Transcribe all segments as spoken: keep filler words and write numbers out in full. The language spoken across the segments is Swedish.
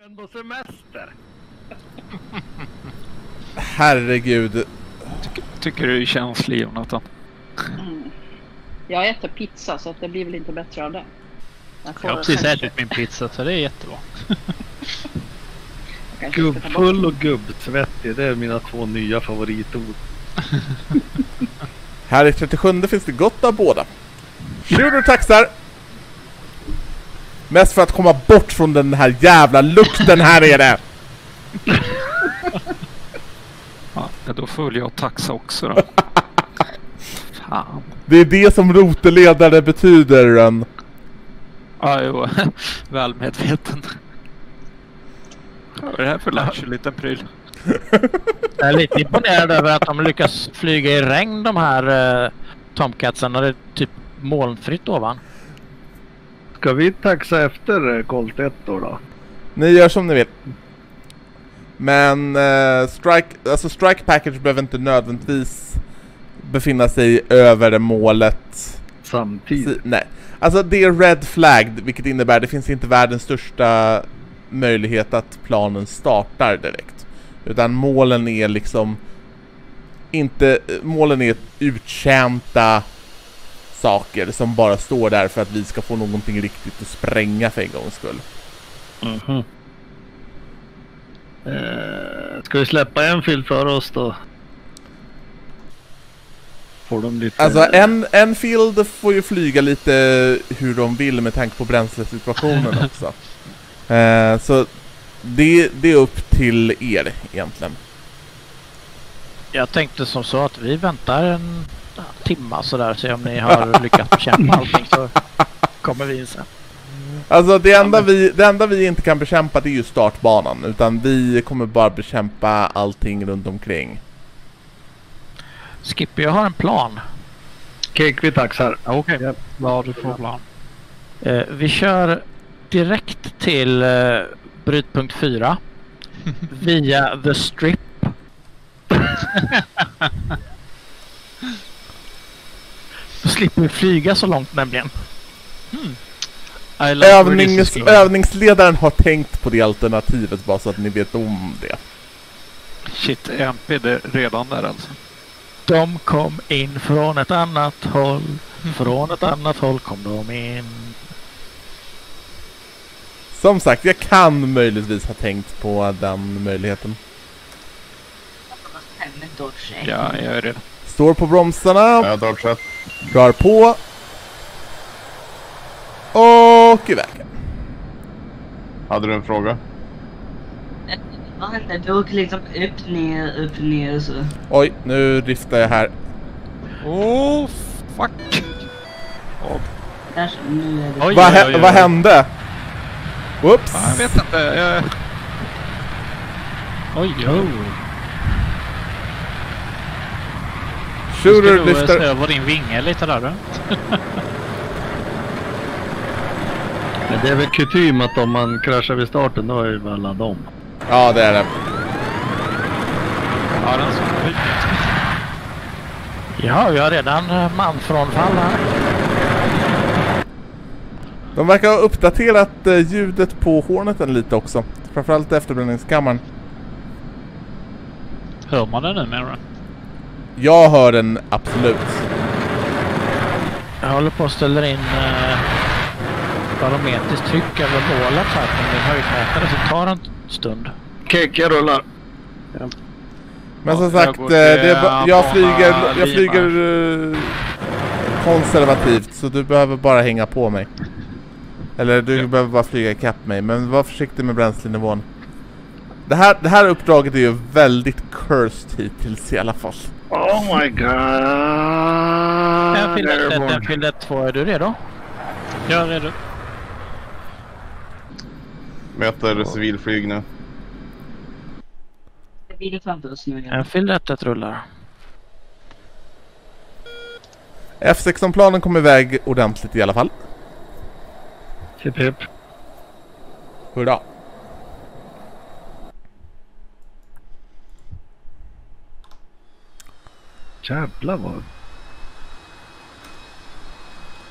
än på semester. Herregud. Tycker, tycker du är känslig, Jonathan? Mm. Jag äter pizza så att det blir väl inte bättre av det. Jag, jag har precis ätit min pizza så det är jättebra. Gubbfull och gubbsvettig, det är mina två nya favoritord. Här i trettiosjunde finns det gott av båda. Shooter taxar. Mest för att komma bort från den här jävla lukten här nere. Ja, då följer jag taxa också då. Fan. Det är det som roteledare betyder, Rön. Ja, jo. Väl medveten. Vad är det här för lattjo liten pryl? Jag är lite imponerad över att de lyckas flyga i regn, de här uh, Tomcatsen, och det är typ molnfritt ovan. Ska vi taxa efter Colt ett då, då? Ni gör som ni vill. Men uh, strike, alltså strike package behöver inte nödvändigtvis befinna sig över målet samtidigt. Nej. Alltså det är red flagged, vilket innebär att det finns inte världens största möjlighet att planen startar direkt. Utan målen är liksom inte, målen är uttjänta saker som bara står där för att vi ska få någonting riktigt att spränga för en gångs skull. Mhm. Eh, ska vi släppa en field för oss då? Får de lite... Alltså en, en field får ju flyga lite hur de vill med tanke på bränslesituationen också. Eh, så det, det är upp till er egentligen. Jag tänkte som så att vi väntar en timma sådär, så om ni har lyckats bekämpa allting så kommer vi in sen. Alltså det enda, vi, det enda vi inte kan bekämpa det är ju startbanan, utan vi kommer bara bekämpa allting runt omkring. Skippy, jag har en plan. Cake vi taxar. Okej, okay. Ja. Vad har du för plan? Eh, vi kör direkt till eh, brytpunkt fyra via The Strip. Då slipper vi flyga så långt nämligen. Hmm. Övnings, övningsledaren har tänkt på det alternativet bara så att ni vet om det. Shit, är M P det redan där alltså? De kom in från ett annat håll. Från ett annat håll kom de in. Som sagt, jag kan möjligtvis ha tänkt på den möjligheten. Ja, jag är redo. Står på bromsarna. Jag drar trätt. Drar på. Och iväg. Hade du en fråga? Vad hände? Du åker liksom upp, ner, upp, ner så. Oj, nu driftar jag här. Oh, fuck. Oh. Där, nu är det... Vad hä- vad hände? Whoops. Ah, jag vet inte. Jag... Oj, oj. Shooter lyfter. lyfter. Ska du över din vinge lite där då? Men det är väl kutym att om man kraschar vid starten då är det väl alla dem. Ja, det är det. Ja, den som är Ja, vi har redan manfrånfall här. De verkar ha uppdaterat uh, ljudet på Horneten lite också. Framförallt efterbränningskammaren. Hör man den nu, menar du? Jag hör den absolut. Jag håller på att ställa in uh, barometriskt tryck över målet här på min höjdmätare, så tar en stund. Cake, jag rullar. Ja. Men som Ja, sagt, jag går det är till ba- jag bana flyger, jag Lima. flyger uh, konservativt, så du behöver bara hänga på mig. Eller du Ja. behöver bara flyga ikapp mig, men var försiktig med bränslenivån. Det här, det här uppdraget är ju väldigt cursed hittills i alla fall. Oh my god. En fyllde ett, en fyllde ett, två. Är du redo? Jag är redo. Möter civilflyg nu. Det blir framför oss nu. En fyllde ett, ett rullar. F sexton-planen kom iväg ordentligt i alla fall. Hipp hipp. Hurra. Jävlar vad...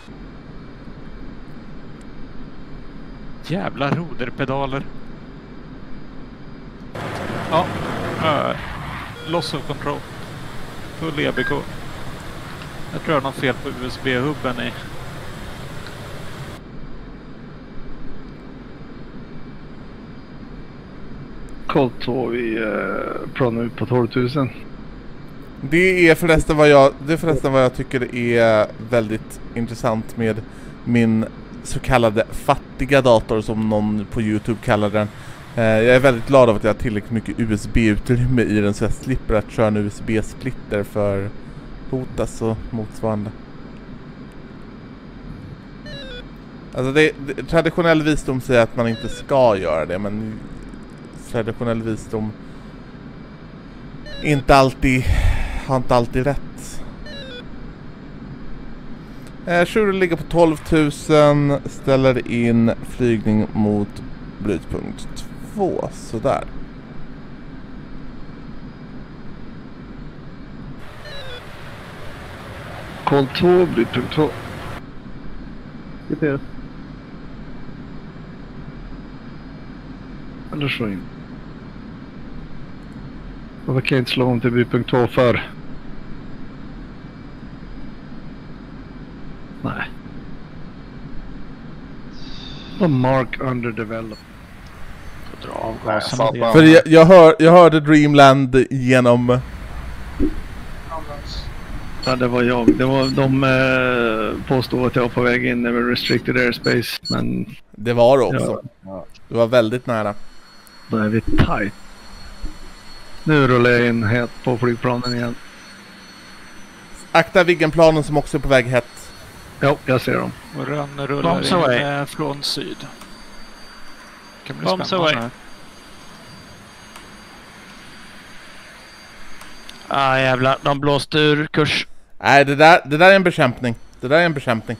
jävla roderpedaler. Ja. Uh, loss of control. Full E B K. Jag tror jag har något fel på U S B-hubben i. Colt två vi eh, pratar ut på tolv tusen. Det är förresten vad jag, det är förresten vad jag tycker är väldigt intressant med min så kallade fattiga dator som någon på YouTube kallar den. Eh, jag är väldigt glad av att jag har tillräckligt mycket U S B-utrymme i den så jag slipper att köra en U S B-splitter för hotas och motsvarande. Alltså det, det, traditionell visdom säger att man inte ska göra det, men traditionell visdom inte alltid har inte alltid rätt. Eh, Shuro ligger på tolv tusen, ställer in flygning mot brytpunkt två, sådär. Colt två, brytpunkt två. G P S. Eller slå in. Varför kan jag inte slå om till brytpunkt två för? Nej. The mark under developed. Får dra av Nej, gasen. satan. För jag, jag, hör, jag hörde Dreamland genom... Ja, det var jag. Det var, de eh, påstod att jag var på väg in över restricted airspace, men Det var det också. Ja. Det var väldigt nära. då är vi tight. Nu rullar jag in helt på flygplanen igen. Akta Viggenplanen som också är på väg hett. Jo, jag ser dem. Och Rönn rullar Bombs in away. eh, från syd. Kan bli Bombs spännande away. här. Ah jävlar, de blåste ur kurs. Nej, det där, det där är en bekämpning. Det där är en bekämpning.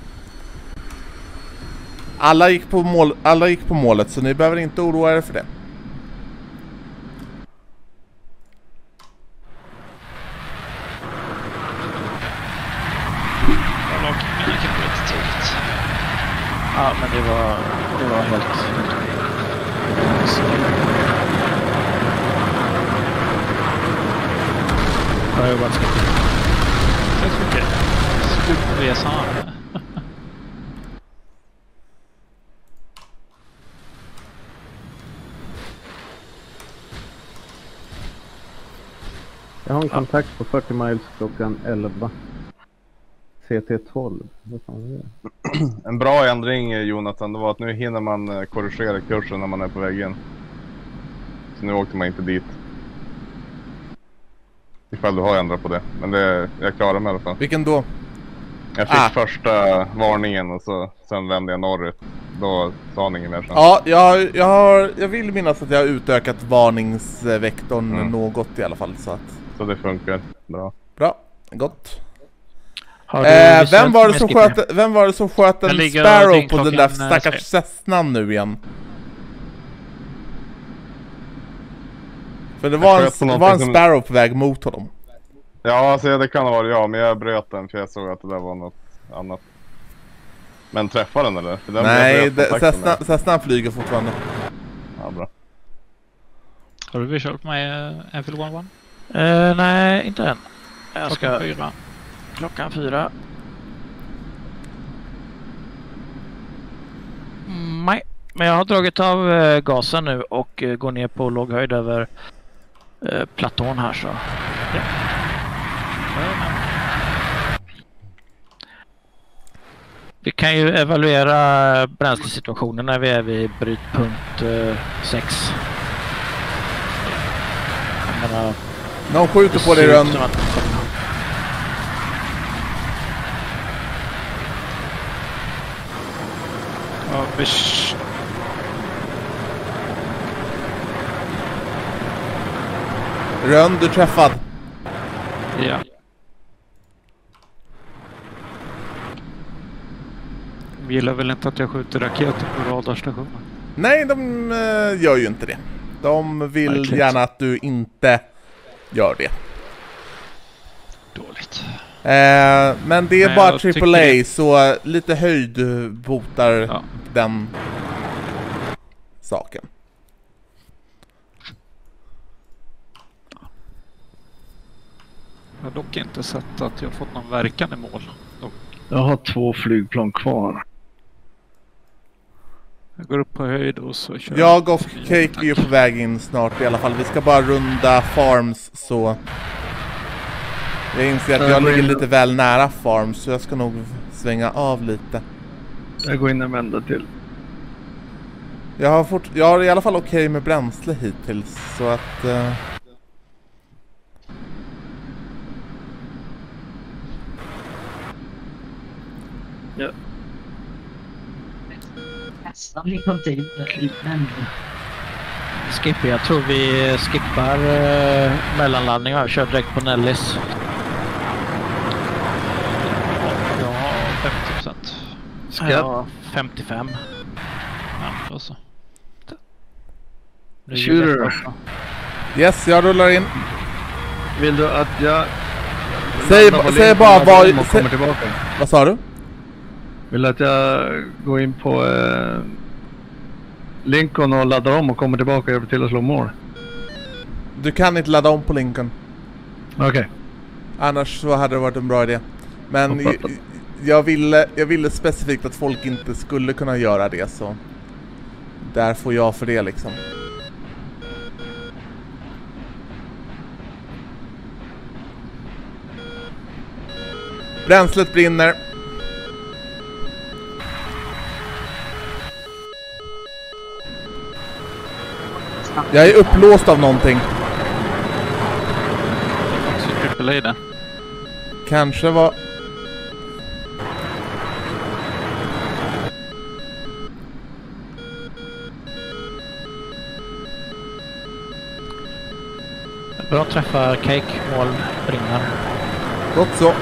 Alla gick på mål, alla gick på målet, så ni behöver inte oroa er för det. Det gick inte tidigt. Ja, men det var, det var helt... Jag har jobbat så mycket. Tack så mycket. Slutresan. Jag har en kontakt på fyrtio miles klockan elva. C T tolv. Vad fan är det? En bra ändring, Jonathan, det var att nu hinner man eh, korrigera kursen när man är på väg in. Så nu åkte man inte dit. Ifall du har ändrat på det. Men det, jag klarar mig i alla fall. Vilken då? Jag fick Ah. första varningen och så, sen vände jag norrut. Då sa han inget mer sen. Ja, jag, jag, har, jag vill minnas att jag har utökat varningsvektorn Mm. något i alla fall. Så att, Så det funkar bra. bra, gott. Har du Eh, visuellt vem, var det som med sköt, vem var det som sköt en Jag ligger Sparrow och på den klockan, där eh, stackars sex. Cessnan nu igen? För det Jag var en, sköt på det var en någonting som- Sparrow på väg mot honom. Ja, alltså, det kan ha varit jag, men jag bröt den för jag såg att det där var något annat. Men träffade den eller? För den Nej, jag bröt det- kontakten med. Cessna, Cessna flyger fortfarande. Ja, bra. Har du visual på mig, uh, F L elva? Eh, nej, inte än. Jag Klockan ska... fyra. Klockan fyra. Mm, nej, men jag har dragit av eh, gasen nu och eh, går ner på låg höjd över eh, platån här så. Ja. Vi kan ju evaluera bränslesituationen när vi är vid brytpunkt eh, sex. Jag menar, Någon skjuter på dig, det ser Rönn. ut som att- Ja, bish. Rönn, du är träffad. Ja. De gillar väl inte att jag skjuter raketer på radarstationen. Nej, de eh, gör ju inte det. De vill Verkligen. gärna att du inte gör det. Dåligt. Eh, men det är Men bara jag tycker triple A, det- så eh, lite höjd botar Ja. den saken. har dock inte sett att jag har fått någon verkan i mål. Dock. Jag har två flygplan kvar. Jag går upp på höjd och så kör Jag och Cake är ju på väg in snart i alla fall. Vi ska bara runda farms så... Jag inser att jag ligger lite väl nära farms så jag ska nog svänga av lite. Jag går in en vända till. Jag har, fort... jag har i alla fall okej okay med bränsle hittills så att... Uh... Ja. Nästan vi kom till men... Skip, jag tror vi skippar uh, mellanlandning och kör direkt på Nellis. Ja, femtio procent. Ska ja, femtiofem. Ja, så. Shooter. Yes, jag rullar in. Vill du att jag... Säg, säg bara vad... Och kommer tillbaka? Vad sa du? Vill du att jag går in på eh, Lincoln och laddar om och kommer tillbaka över till att slå mål? Du kan inte ladda om på Lincoln. Okej. Okay. Annars så hade det varit en bra idé. Men jag, jag, ville, jag ville specifikt att folk inte skulle kunna göra det så... Där får jag för det liksom. Bränslet brinner. Jag är upplåst av någonting. Kanske var... Bra träffa Cake, mål brinner. Gott så.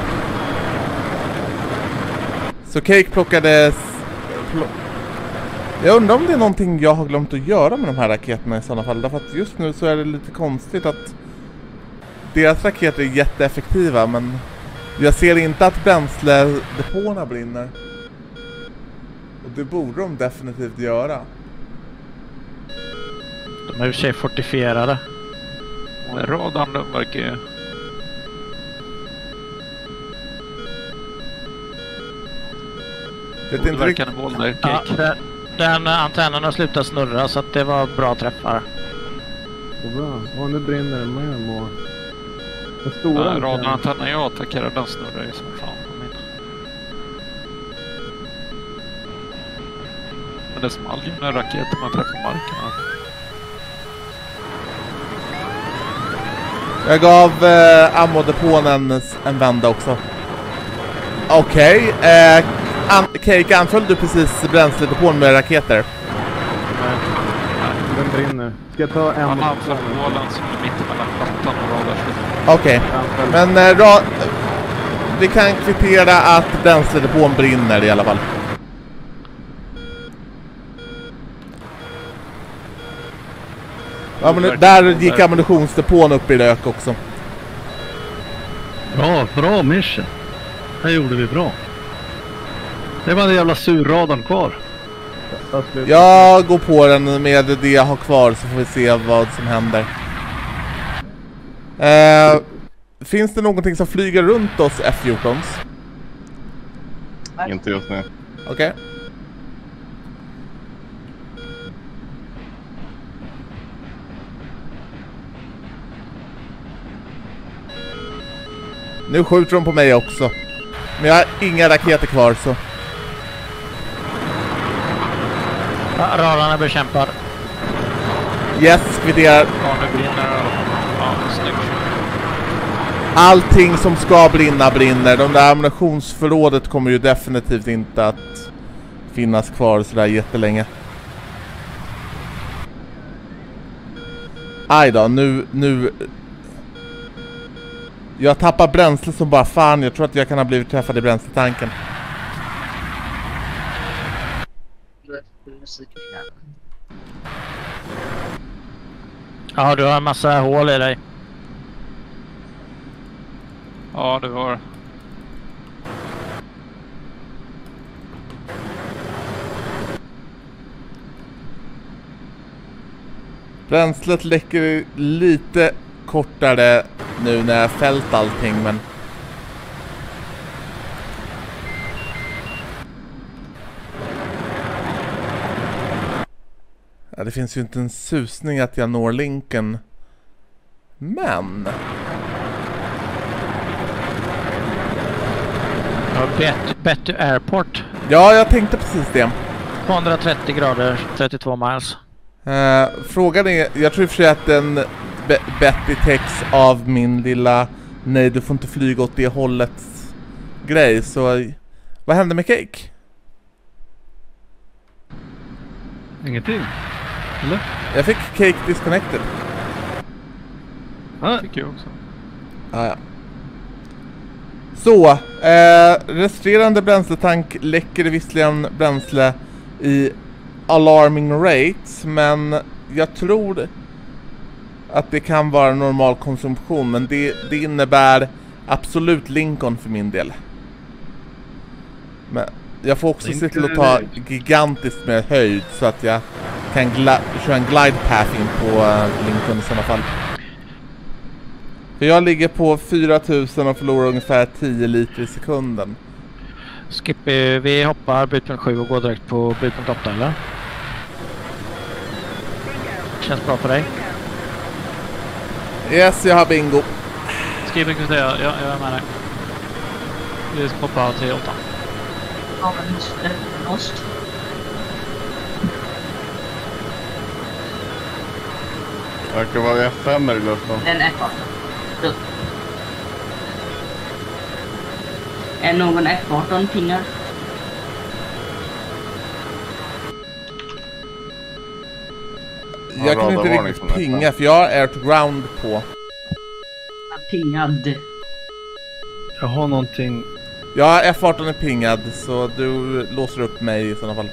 Så Cake plockades... Pl jag undrar om det är någonting jag har glömt att göra med de här raketerna i sådana fall. Därför att just nu så är det lite konstigt att deras raketer är jätteeffektiva men jag ser inte att bränsledepåerna brinner. Och det borde de definitivt göra. De är ju sig fortifierade. Och radarn de verkar ju... Det är inte verkar en boll där, Cake. Ja, den, den antennen har slutat snurra så att det var bra träffar. Så bra. Och nu brinner det med mål. Den stora ja, radarantennen jag attackerar den snurrar ju som fan på min. Men det small ju när raketerna träffar marken. Jag gav eh, ammodepån en, en vända också. Okej. Okay, eh, an Cake, anföll du precis bränsledepån med raketer? Nej. Den brinner. Ska jag ta en? Han anföll bålen som är mitt mellan plattan och radarskydd. Okej. Okay. Men eh, ra vi kan kvittera att bränsledepån brinner i alla fall. Ja, men där gick ammunitionsdepån upp i rök också. Bra, bra mission. Det gjorde vi bra. Det var en jävla surradarn kvar. Jag går på den med det jag har kvar så får vi se vad som händer. Eh, finns det någonting som flyger runt oss F fjortons? Inte just nu. Okej. Okay. Nu skjuter de på mig också. Men jag har inga raketer kvar så. Ja, radarna bekämpar. Yes, kvitterar. Ja, nu brinner. Ja, snyggt. Allting som ska brinna brinner. De där ammunitionsförrådet kommer ju definitivt inte att finnas kvar sådär jättelänge. Aj då, nu... nu jag tappar bränsle som bara fan. Jag tror att jag kan ha blivit träffad i bränsletanken. Ja, du har en massa hål i dig. Ja, du har. Bränslet läcker lite kortare nu när jag fällt allting, men... Ja, det finns ju inte en susning att jag når Lincoln. Men... Ja, Bet- Betty Airport. Ja, jag tänkte precis det. tvåhundratrettio grader, trettiotvå miles. Uh, frågan är, jag tror i och för sig att den Be- Betty täcks av min lilla nej, du får inte flyga åt det hållet grej, så vad hände med Cake? Ingenting? Eller? Jag fick Cake disconnected. Ah, Fick jag också. Ah, ja. Så, eh, resterande bränsletank läcker visserligen bränsle i alarming rates, men jag tror att det kan vara normal konsumtion, men det, det innebär absolut Lincoln för min del. Men jag får också se till att ta gigantiskt med höjd så att jag kan gla- köra en glide path in på uh, Lincoln i sådana fall. För jag ligger på fyra tusen och förlorar ungefär tio liter i sekunden. Skippy, vi hoppar bytpunkt sju och går direkt på bytpunkt åtta, eller? Känns bra för dig? Yes, jag har bingo. Skriven kan säga, ja, jag är med dig. Vi ska hoppa till åtta. Ja, men just det. Lost. Det verkar vara F fem i luften. Den är kvar. Så. Är någon F arton pingar? Jag kan inte riktigt pinga för jag har air to ground på. Pingad. jag har någonting. Ja, F arton är pingad så du låser upp mig i sådana fall.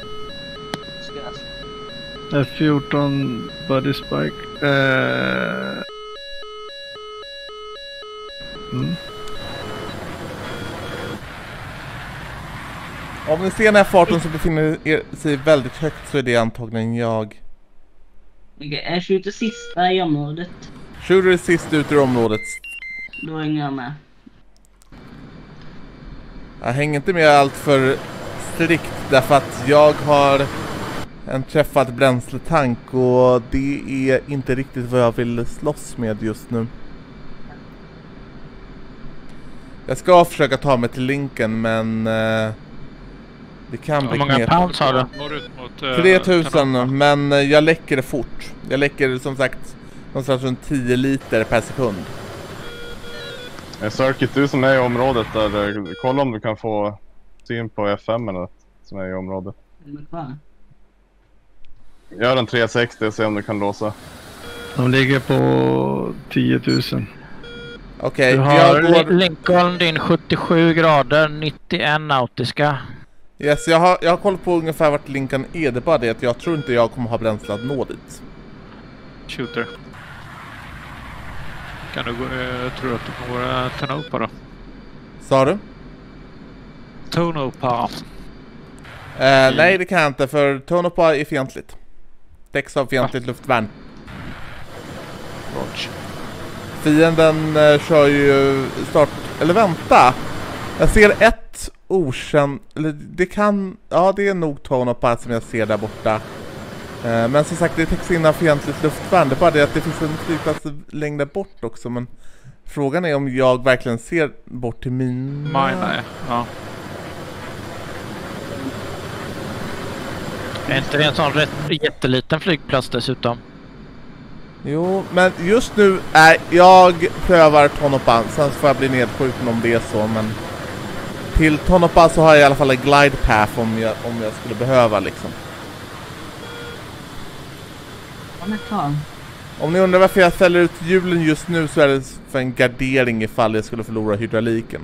F fjorton body spike. Eh... Mm. Om ni ser en F arton som befinner er sig väldigt högt så är det antagligen jag. Okej, jag skjuter sista i området. Skjuter det sist ut ur området. Då hänger jag med. Jag hänger inte med allt för strikt därför att jag har en träffad bränsletank och det är inte riktigt vad jag vill slåss med just nu. Jag ska försöka ta mig till Lincoln, men uh, det kan Hur bli många knepigt. pounds har du? Når ut mot, uh, tre tusen, men uh, jag läcker det fort. Jag läcker som sagt någonstans runt tio liter per sekund. Eh, Circuit, du som är i området där, eh, kolla om du kan få syn på F fem eller som är i området. Gör en tre sextio och se om du kan låsa. De ligger på tio tusen. Okej, Du har jag går... Li- Lincoln, din sjuttiosju grader, nittioett nautiska. Yes, jag har, jag har koll på ungefär vart Lincoln är. Det är bara det att jag tror inte jag kommer ha bränsle att nå dit. Shooter. Kan du gå, jag tror att du går uh, Tonopa då. Sa du? Tonopa. Eh, nej, det kan jag inte, för Tonopa är fientligt. Täcks av fientligt luftvärn. Roger. Fienden eh, kör ju start... Eller vänta! Jag ser ett okänt... Eller det kan... Ja, det är nog Tonopa som jag ser där borta. Eh, men som sagt, det täcks in av fientligt luftvärn. Det är bara det att det finns en flygplats längre bort också, men... Frågan är om jag verkligen ser bort till min... Mina, ja. Är inte det en sån rätt jätteliten flygplats dessutom? Jo, men just nu är jag prövar Tonopa. Sen får jag bli nedskjuten om det är så, men... Till Tonopa så har jag i alla fall en glide path om jag, om jag skulle behöva liksom. Han är klar. Om ni undrar varför jag ställer ut hjulen just nu så är det för en gardering ifall jag skulle förlora hydrauliken.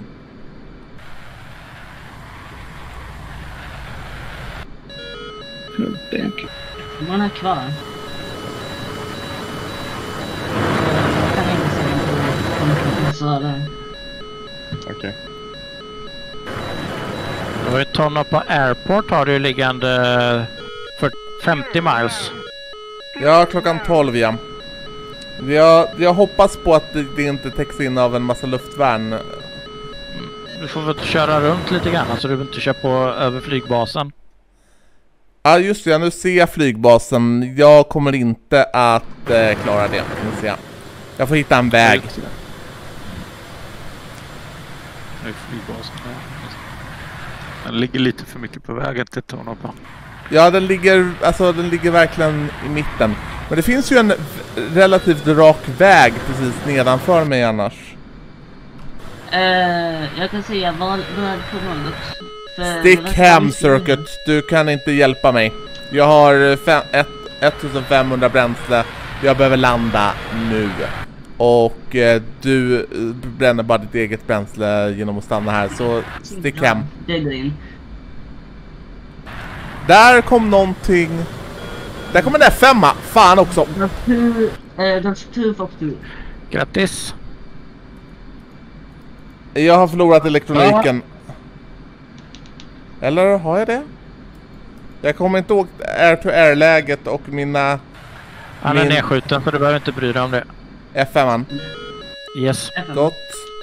Man är kvar. Jag kan inte se på kompressören. Okej. Du har ju Tonopa Airport har du ju liggande för femtio miles. Ja, klockan tolv, ja. Jag, jag hoppas på att det, det inte täcks in av en massa luftvärn. Du får väl köra runt lite grann så du inte kör på över flygbasen. Ja just det, nu ser jag flygbasen. Jag kommer inte att eh, klara det. Jag, jag får hitta en väg. Det är flygbasen. Den ligger lite för mycket på vägen till Tonoppa. Ja, den ligger, alltså, den ligger verkligen i mitten. Men det finns ju en relativt rak väg precis nedanför mig annars. Uh, jag kan säga vad, vad är det för något? För Stick hem, Circuit. Du kan inte hjälpa mig. Jag har fem, ett, ettusenfemhundra bränsle. Jag behöver landa nu. Och eh, du bränner bara ditt eget bränsle genom att stanna här. Så stick ja, hem. Det är din. Där kom någonting. Där kommer den där femma. Fan också. There's two for two. Grattis. Jag har förlorat elektroniken. Ja. Eller har jag det? Jag kommer inte ihåg air-to-air-läget och mina... Han min... är nedskjuten för du behöver inte bry dig om det. F fem. Yes. Gott.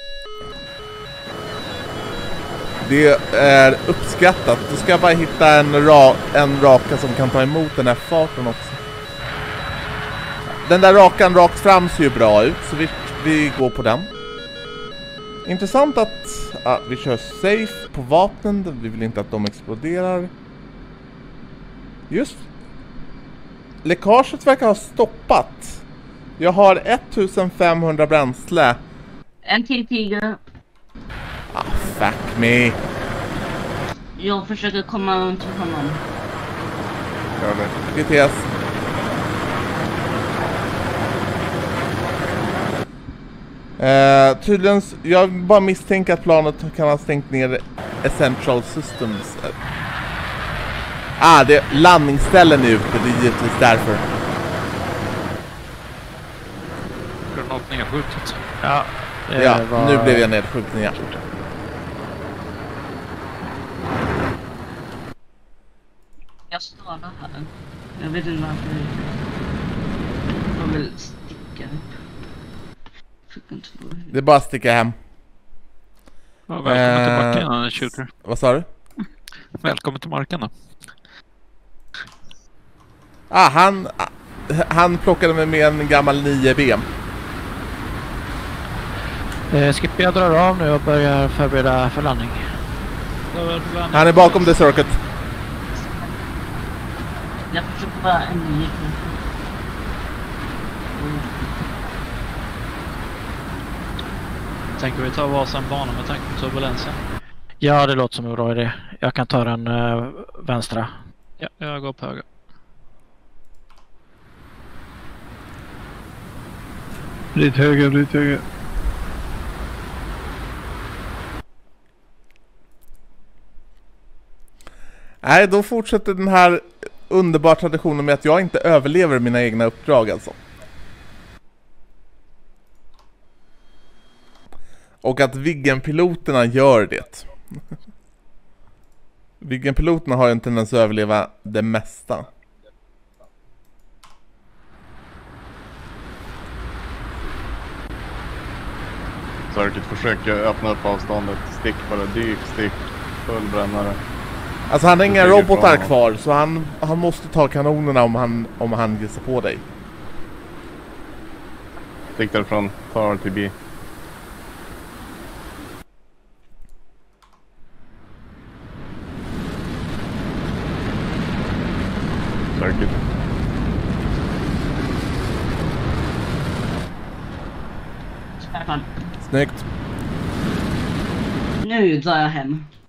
Det är uppskattat. Då ska jag bara hitta en, ra en raka som kan ta emot den här farten också. Den där rakan rakt fram ser ju bra ut, så vi, vi går på den. Intressant att ja, vi kör safe på vapnen. Vi vill inte att de exploderar. Just. Läckaget verkar ha stoppat. Jag har ettusenfemhundra bränsle. En till tiger. Ah, fuck me. Jag försöker komma runt till honom. Gör det. G T S. Eh, tydligen, jag bara misstänker att planet kan ha stängt ner Essential Systems. Ah, det är landningsställen ute, det är givetvis därför. Är det något nedskjutet? Ja, det Ja, var... nu blev jag nedskjuten igen. Jag stannar här. Jag vet inte varför. Jag vill sticka upp. Det är bara att sticka hem. Ja, välkommen till Eh, marken, shooter. Vad sa du? Välkommen till marken då. Ah, han, han plockade mig med en gammal nio B. Eh, Skip, jag drar av nu och börjar förbereda för landning. Han är bakom the circuit. Jag försöker bara en ny. Tänker vi ta varsin bana med tanke på turbulensen? Ja, det låter som en bra idé. Jag kan ta den uh, vänstra. Ja, jag går på höger. Lite höger, lite höger. Nej, då fortsätter den här underbara traditionen med att jag inte överlever mina egna uppdrag alltså. Och att Viggen-piloterna gör det. Viggen-piloterna har ju en tendens att överleva det mesta. Circuit försöker öppna upp avståndet. Stick bara, dyk, stick, full brännare. Alltså han har inga Försöker robotar från- kvar, så han, han måste ta kanonerna om han, om han ger sig på dig. Stick därifrån, tar till B. Circuit. Stefan, Snyggt. nu drar jag hem.